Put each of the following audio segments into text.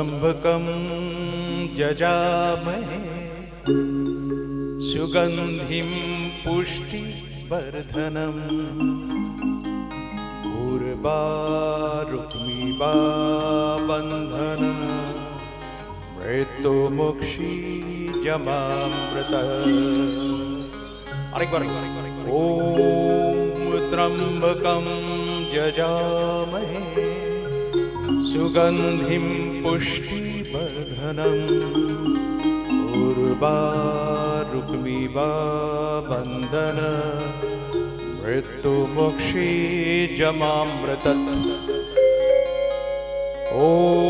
त्र्यम्बकं जजामहे सुगन्धिं पुष्टिवर्धनम् उर्वारुक्मिवा बन्धन मृत्युमुक्षीयमामृतः। ॐ त्र्यम्बकं जजामहे सुगन्धिं पुष्टिवर्धनम् उर्वारुक्मिवा बन्धन मृत्युमुक्षीयमामृतः। ॐ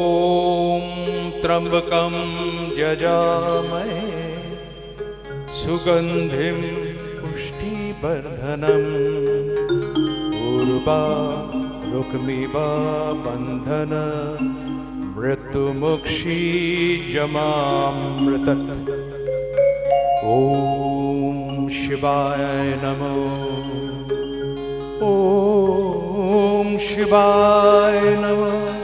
त्र्यम्बकं जजामहे सुगन्धिं पुष्टिवर्धनम् उर्वारुक्मिवा बन्धन मृत्युमुक्षीयमामृतः। ॐ शिवाय नमो। ॐ शिवाय नमः।